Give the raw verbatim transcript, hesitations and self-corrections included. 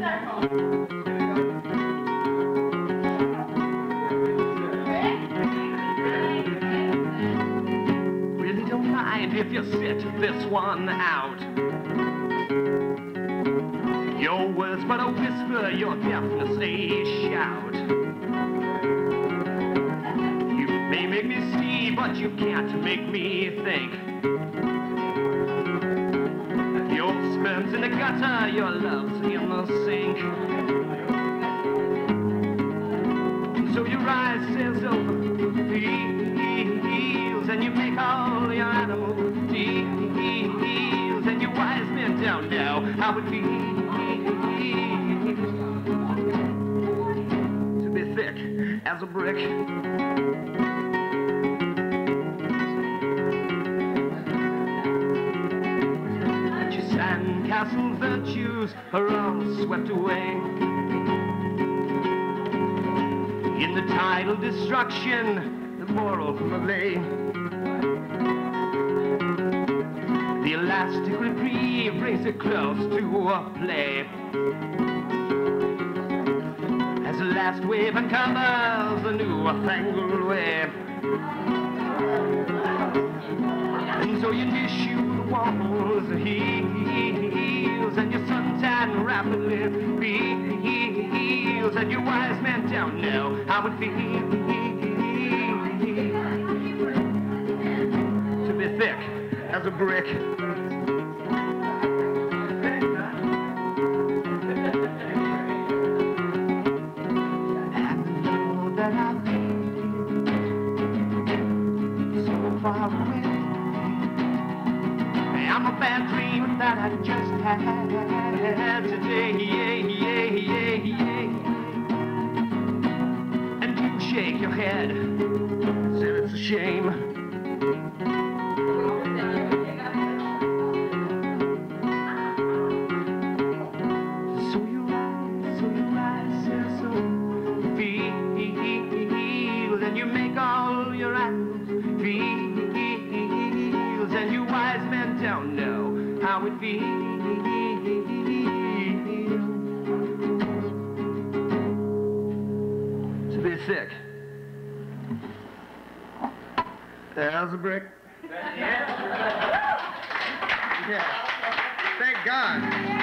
Really don't mind if you sit this one out. Your words but a whisper, your deafness a shout. You may make me see, but you can't make me think. Your sperm's in the gutter, your love's in the sink. So you rise, sails over fields, and you make all your animal deals, and you wise men down now how it feels to be thick as a brick. Sandcastle virtues are all swept away in the tidal destruction, the moral malay. The elastic reprieve brings it close to a play as the last wave uncovers a new-fangled way. And so you tissue the walls of heels, and your suntan rapidly peels, and your wise man down now how it feels to be thick as a brick. And the know that I've been so far away, I'm a bad dream that I just had today, yeah, yeah, yeah, yeah. And you shake your head, say it's a shame. So you rise, so you rise, so feel, and you make all your animals feel. And you wise men don't know how it feels to be thick as a brick. Yeah. Yeah. Thank God.